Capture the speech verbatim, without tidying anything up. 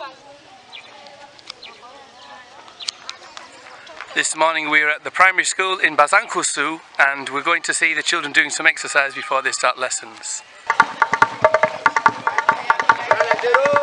This morning we're at the primary school in Basankusu and we're going to see the children doing some exercise before they start lessons.